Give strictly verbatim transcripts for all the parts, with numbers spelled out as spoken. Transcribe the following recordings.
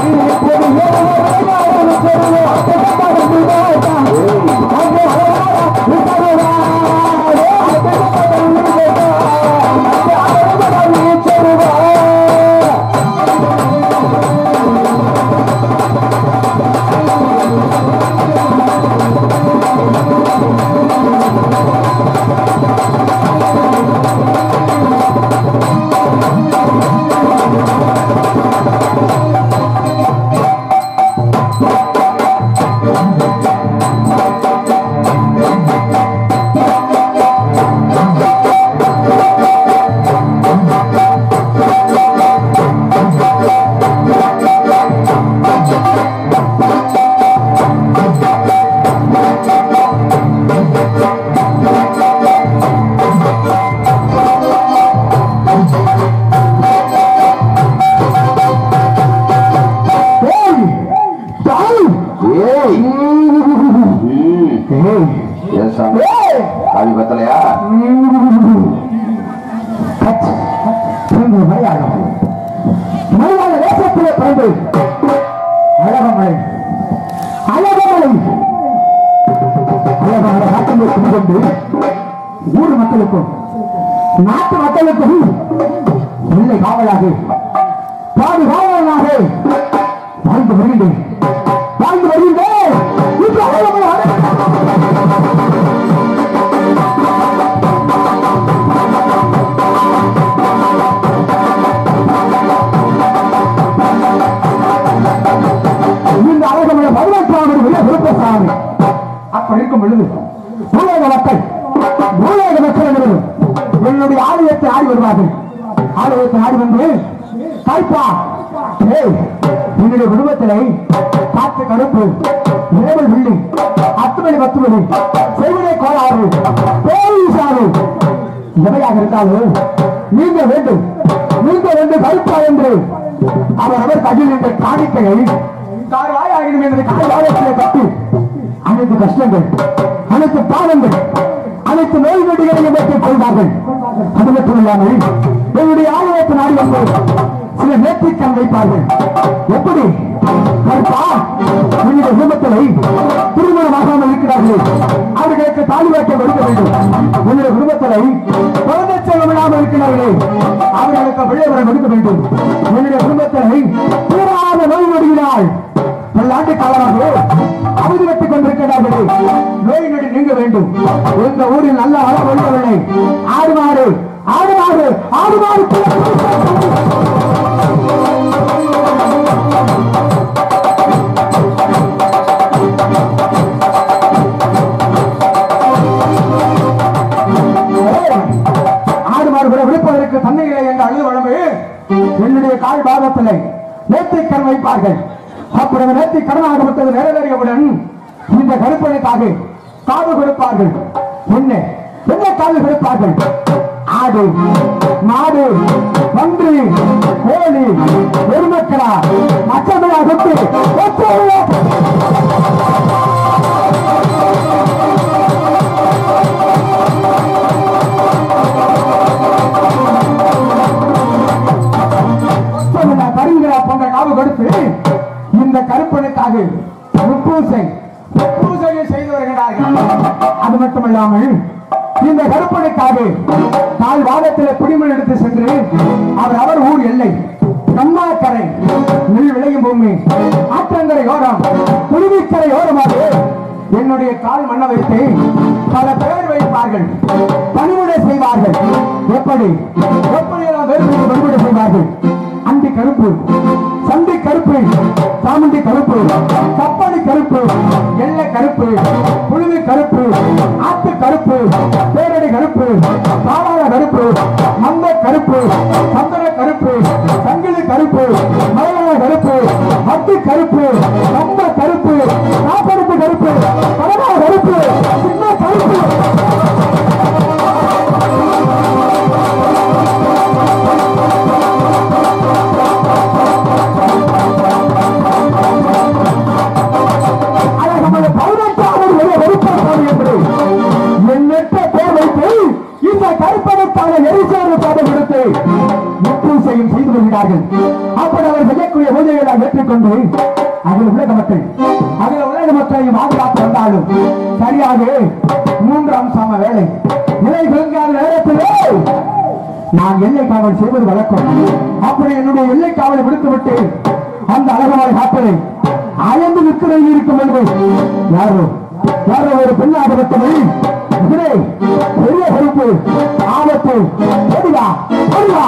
ஊர் மக்களுக்கும் நாட்டு மக்களுக்கும் இல்லை காவலாக பாதுகாவலாக வாழ்ந்து வருகின்றேன் வாழ்ந்து வருகின்றேன். இந்த அழகமுள்ள பதினெட்டாவது விட விருப்பசாமி அப்படி இருக்கும் பொழுது பூலோக மக்கள் பூலோக மக்கள் என்பது என்னுடைய ஆலயத்தை ஆடி வருவார்கள். ஆலயத்தை ஆடி வந்து தாய்ப்பா என்னுடைய குடும்பத்திலே காற்று கருப்பு ஏவல் வில்லி அத்துமணி பத்துமணி செய்வனை கோளாறு பேசாறு எவையாக இருந்தாலும் நீங்க வேண்டும் நீங்க வேண்டும் கருப்பா என்று அவர் அவர் கையில் என்ற காணிக்கையை தாய்வாயாகிடும் என்று காய்வாயத்திலே கட்டி அனைத்து கஷ்டங்கள் அனைத்து பாவங்கள் அனைத்து நோய் நொடிகளையும் வைத்துக் கொள்வார்கள். அது மட்டும் இல்லாமல் என்னுடைய ஆலயத்தை நாடி வந்து சில நேர்த்திக்கண் வைப்பார்கள். எப்படி என்னுடைய குடும்பத்திலே திருமணமாகாமல் இருக்கிறார்கள் அவர்களுக்கு தாலி வாக்கியம் கொடுக்க வேண்டும். என்னுடைய குடும்பத்திலே குழந்தை செல்வம் இல்லாமல் இருக்கிறார்களே அவர்களுக்கு விளைவரம் கொடுக்க வேண்டும். என்னுடைய குடும்பத்திலே தீராத நோய் நொடியினால் பல்லாண்டு காலமாக அவதிப்பட்டுக் கொண்டிருக்கிறார்களே நோய் நொடி நீங்க வேண்டும். இந்த ஊரில் நல்ல வளம் ஒழிக்கவில்லை. ஆடு மாடு ஆடு மாடு ஆடு மாடு ஆடு மாடு கூட விடுப்பதற்கு தன்னையில்லை என்ற அழுது வழங்கு என்னுடைய கால் பாகத்திலே நேர்த்திக்கண் வைப்பார்கள். அப்படி நேர்த்தி கடனாகப்பட்டது நிறைவேறியவுடன் இந்த கருப்பனைக்காக காது கொடுப்பார்கள். என்ன என்ன காது கொடுப்பார்கள்? ஆடு மாடு பன்றி கோழி எருமக்கடா மச்சமிழா கொத்து கருங்கடா போன்ற காவு கொடுத்து இந்த கருப்பனுக்காக முப்பூசை பூசையை செய்து வருகிறார்கள். அது மட்டுமல்லாமல் இந்த கருப்பனுக்காக கால் வாதத்தில் குடிமண் எடுத்து சென்று அவர் அவர் ஊர் எல்லை கம்மாக்கரை நெல் விளையும் பூமி ஆற்றங்கரை ஓரம் குருவிக்கரை ஓரமாக என்னுடைய கால் மண்ண வைத்து பல பெயர் வைப்பார்கள். பணிவிடை செய்வார்கள். எப்படி எப்படியெல்லாம் வேறு பணிவிடை செய்வார்கள்? அண்டி கருப்பு சண்டி கருப்பு சாமண்டி கருப்பு கப்படி கருப்பு எல்லை கருப்பு புழுவி கருப்பு ஆத்து கருப்பு பேரடி கருப்பு பாவாள கருப்பு மந்த கருப்பு சந்தன கருப்பு சங்கிலி கருப்பு மலையாள கருப்பு மத்தி கருப்பு கம்ப கருப்பு காப்பருப்பு கருப்பு பலவா கருப்பு சின்ன கருப்பு எண்ணற்ற பேர் வைத்து இந்த கருப்பனுக்கான எரிசோறு பாடம் எடுத்து முப்பூசையும் செய்து வருகிறார்கள். அப்படி அவர் செய்ய செய்யக்கூடிய பூஜைகளை ஏற்றுக்கொண்டு அதில் உலக மக்கள் அதில் உலக மக்களையும் பாதுகாத்து வந்தாலும் சரியாக மூன்றாம் சம வேலை நிலை பெருங்காத நேரத்திலே நான் எல்லை காவல் செய்வது வழக்கம். அப்படி என்னுடைய எல்லை காவலை விடுத்துவிட்டு அந்த அழகமாய் காப்பதை அயர்ந்து நிற்கிறது இருக்கும் என்று யாரோ யாரோ ஒரு பெண்ணாகப்பட்டவை இதனை பெரிய பொறுப்பு ஆபத்து ஓடிவா ஓடிவா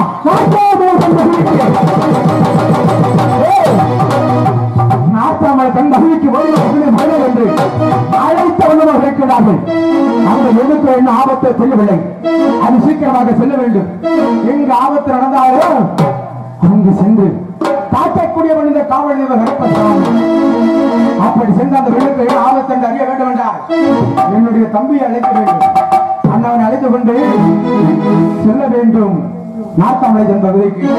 நாட்டாமல் தன் மகிழ்ச்சி மழை என்று அழைத்த வண்ணமாக இருக்கிறார்கள். அந்த எதுக்கு என்ன ஆபத்தை செல்லவில்லை, அது சீக்கிரமாக செல்ல வேண்டும். எங்கு ஆபத்து நடந்தாலும் அங்கு சென்று காக்கக்கூடியவன் இந்த காவல் தெய்வம். அப்படி சென்று அந்த வெள்ளத்தை ஆபத்து என்று அறிய வேண்டும் என்றால் என்னுடைய தம்பியை அழைக்க வேண்டும். அண்ணவனை அழைத்துக் கொண்டு செல்ல வேண்டும். நாட்டாமலை என்ற விதைக்கு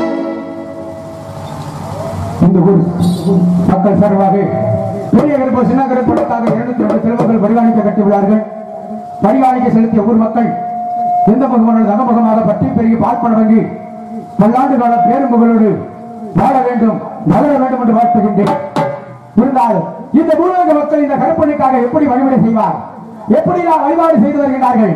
இந்த ஊர் மக்கள் சார்பாக பெரிய கருப்பு சின்ன கருப்பதற்காக இருநூத்தி ரெண்டு செல்வங்கள் பரிகாணிக்க கட்டியுள்ளார்கள். பரிகாணிக்க செலுத்திய ஊர் மக்கள் எந்த முகமனது அகமுகமாக பட்டி பெருகி பார்ப்பன வங்கி பல்லாண்டு கால பேரும் புகழோடு வாழ வேண்டும் வளர வேண்டும் என்று வாழ்த்துகின்றேன். இருந்தாலும் இந்த பூலோக மக்கள் இந்த கருப்பனுக்காக எப்படி வழிபாடு செய்வார், எப்படி நான் வழிபாடு செய்து வருகிறார்கள்.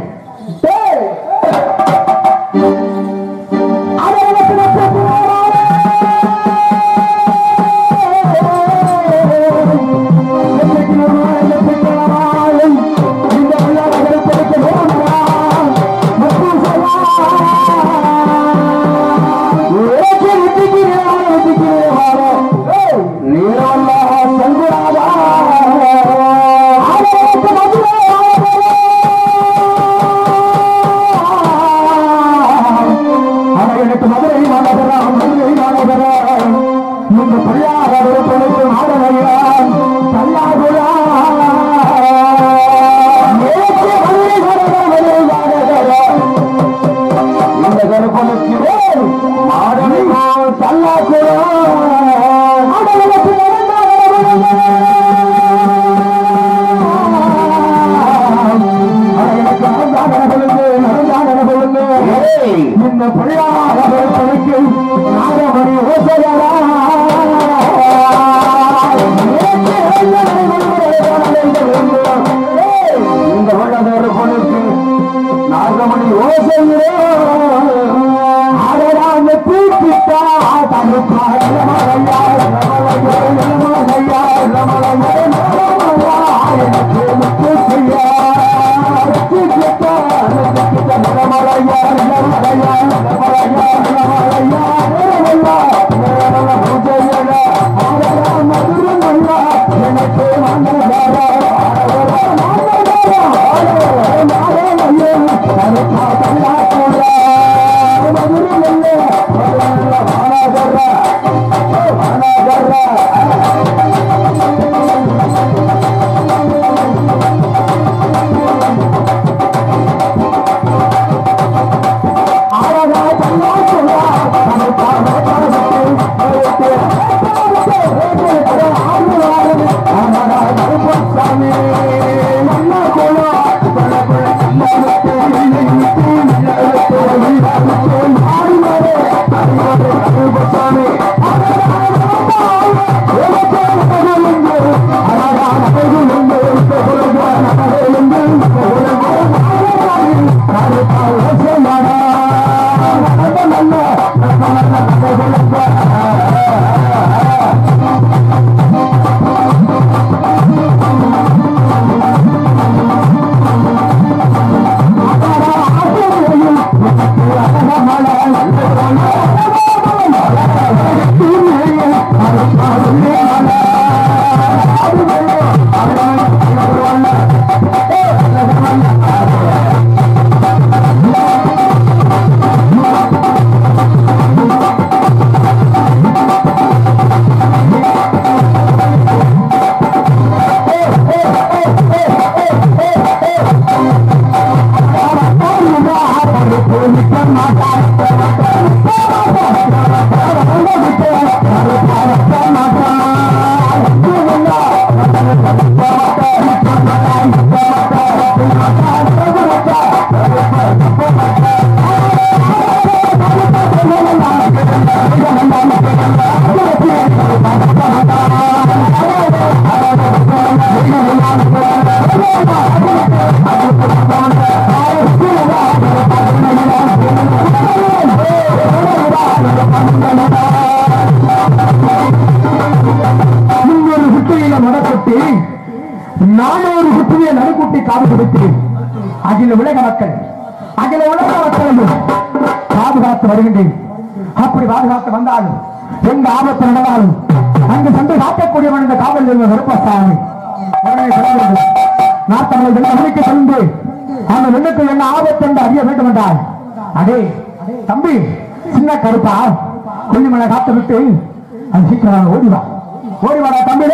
Hey! நானூறு குட்டியை நடுக்குட்டி காது கொடுத்து அகில உலக மக்கள் அகில உலக மக்களையும் பாதுகாத்து வருகின்றேன். அப்படி பாதுகாத்து வந்தாலும் எங்க ஆபத்து நடந்தாலும் அங்கு சென்று காக்கக்கூடியவன் இந்த காவல் கருப்பசாமி நாட்டங்களை வெள்ளமணிக்கு சென்று அந்த வெண்ணுக்கு என்ன ஆபத்து என்று அறிய வேண்டும் என்றால், அடே தம்பி சின்ன கருப்பா கொல்லிமலை காத்து விட்டு அது சீக்கிரம் ஓடிவா ஓடிவாடா தம்பி.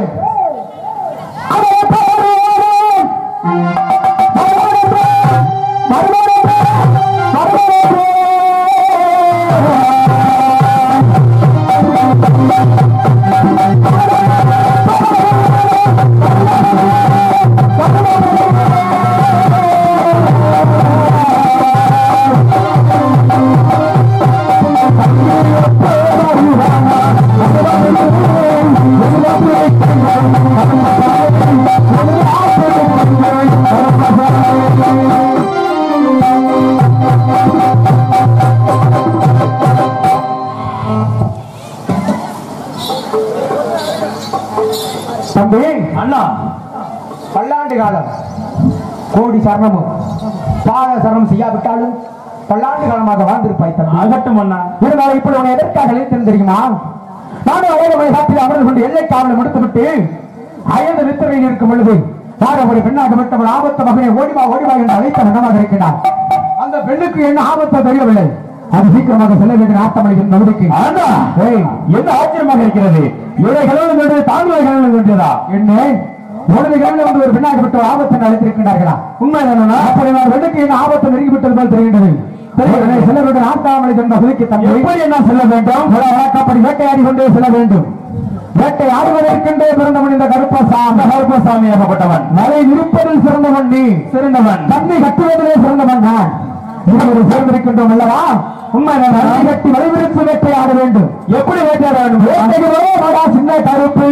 தம்பி அண்ணா பல்லாண்டு காலம் கோடி சரணமும் பாத சரணம் செய்யாவிட்டாலும் பல்லாண்டு காலமாக வாழ்ந்திருப்பாய் தம்பி. அகட்டும் அண்ணா. இருந்தாலும் இப்படி உன்னை எதற்காக அழைத்தேன் தெரியுமா? நானும் ஓய்வு காட்டில் அமர்ந்து கொண்டு எல்லை காவலை முடித்துவிட்டு அயர்ந்த நித்திரையில் இருக்கும் பொழுது பாரபடி பெண்ணாக விட்டவள் ஆபத்து மகனை ஓடிவா ஓடிவா என்று அழைத்த மகனாக இருக்கிறார். அந்த பெண்ணுக்கு என்ன ஆபத்தை தெரியவில்லை. அது சீக்கிரமாக செல்ல வேண்டிய ஆத்தமளிக்கும் நம்பிக்கை என்ன ஆச்சரியமாக இருக்கிறது. இவரை கலந்து வேண்டியது தாழ்வாய் கலந்து வேண்டியதா என்ன உடனே கலந்து வந்து ஒரு பெண்ணாக விட்ட ஆபத்தை அழைத்திருக்கிறார்களா? உண்மை என்னன்னா அப்படி நான் பெண்ணுக்கு என்ன ஆபத்தை நெருங்கிவிட்டது போல் தெரிகின்றது. செல்ல வேண்டும் ஆத்தாமலை என்ற சொல்லிக்கு தம்பி எப்படி என்ன செல்ல வேண்டும்? வழக்கப்படி வேட்டையாடி கொண்டே செல்ல வேண்டும். வேட்டை ஆடுவதற்கென்றே பிறந்தவன் இந்த கருப்பசாமி. கருப்பசாமி ஆகப்பட்டவன் மலை இருப்பதில் சிறந்தவன் நீ சிறந்தவன். தண்ணி கட்டுவதிலே சிறந்தவன் நான். இருவரும் சேர்ந்திருக்கின்றோம் அல்லவா? உண்மை கட்டி வலிவிரித்து வேட்டையாட வேண்டும். எப்படி வேட்டையாட வேண்டும்? வேட்டைகளோ சின்ன கருப்பு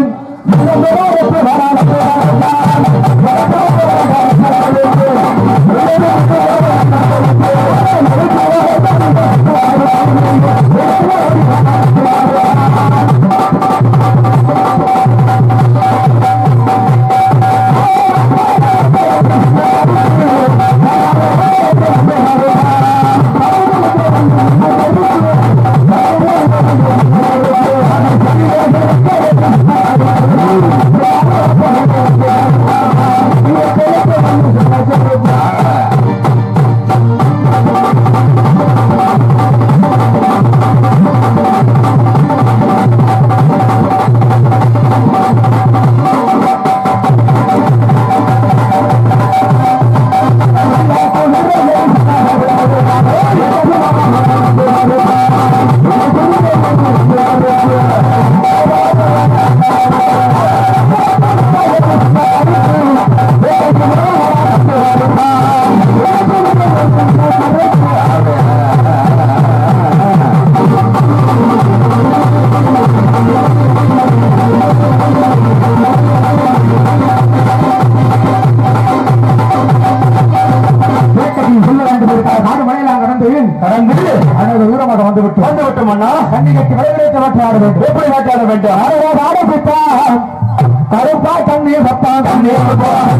எப்படி வேட்டையாட வேண்டும்? கருப்பா தண்ணீர் சத்தா தண்ணீர்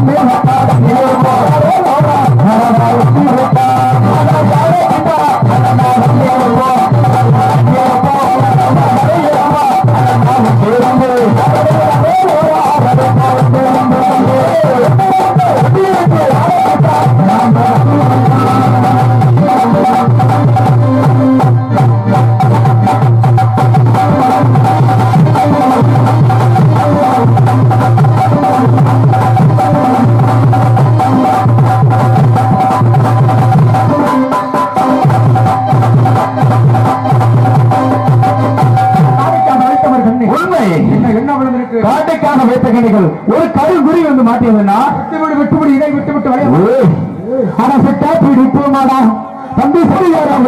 காட்டைக்கான வைத்த கணிகள் ஒரு கரு குறி வந்து மாட்டியதுன்னா விட்டுவிடு விட்டுவிடு இதை விட்டு விட்டு வரைய ஆனா செட்டா பிடிப்போமாடா தம்பி சரியாரம்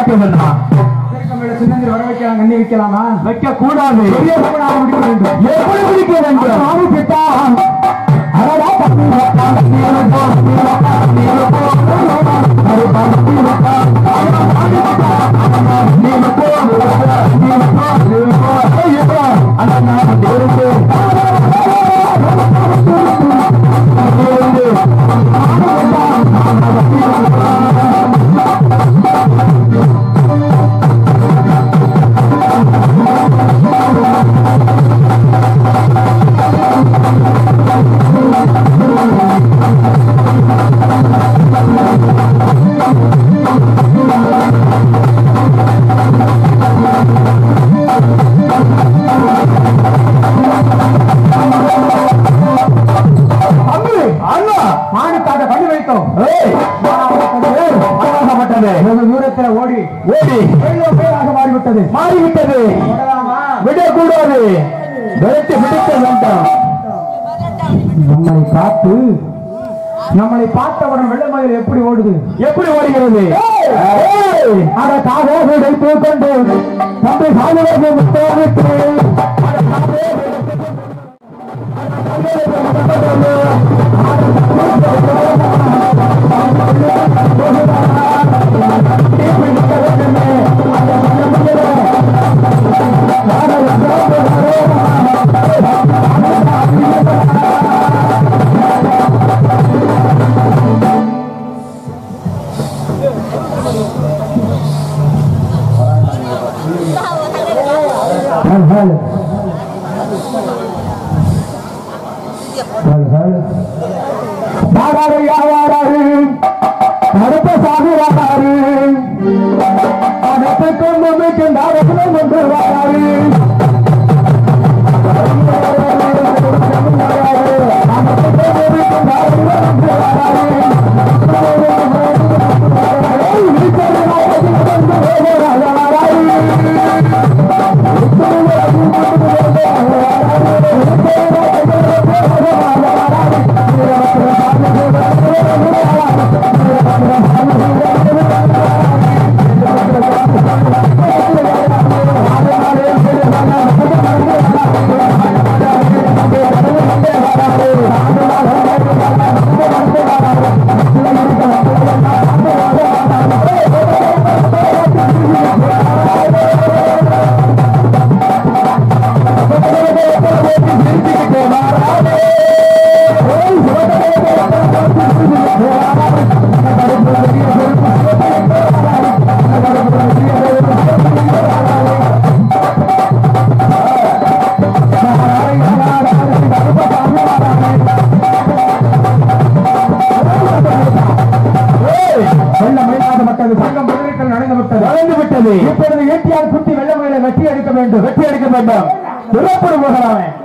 காட்டிய வேண்டாம். சின்னந்திரி வர வைக்கலாம், கண்ணி வைக்கலாமா? வைக்க கூடாது. பிடிக்க வேண்டும். எப்படி பிடிக்க வேண்டும்? சாமி கிட்டா அடடா தண்ணி வைத்தா, நீ வைத்தா, நீ வைத்தா, நீ வைத்தா, நீ வைத்தா, நீ வைத்தா, நீ வைத்தா, நீ வைத்தா, அந்த நான் தேர்ந்து தூரத்தில் ஓடி ஓடி மாறிவிட்டது மாறிவிட்டது. விடக்கூடாது. விரட்டி விடுக்க வேண்டாம். நம்மளை பார்த்து நம்மளை பார்த்தவுடன் வெள்ளமயில் எப்படி ஓடுது? எப்படி ஓடுகிறது? அதற்காக உடைத்து கொண்டு தம்பி சாகுவது முத்தோவிட்டு அடுத்த சாகுவாரு அடுத்த கொண்டு கொண்டு வராரு இப்பொழுது ஈட்டியால் குத்தி வெள்ளமயிலை வெட்டி அடிக்க வேண்டும். வெட்டி அடிக்க வேண்டும். புறப்படு போகலாமே.